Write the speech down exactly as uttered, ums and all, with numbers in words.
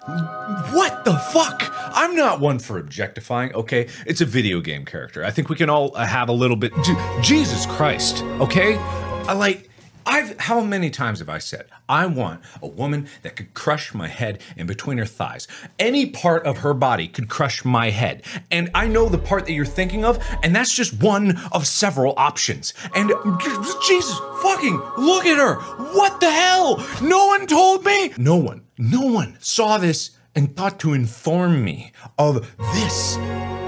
What the fuck? I'm not one for objectifying, okay? It's a video game character. I think we can all have a little bit. J Jesus Christ, okay? I like. I've, how many times have I said, I want a woman that could crush my head in between her thighs. Any part of her body could crush my head. And I know the part that you're thinking of, and that's just one of several options. And Jesus fucking, look at her. What the hell? No one told me. No one, no one saw this and thought to inform me of this.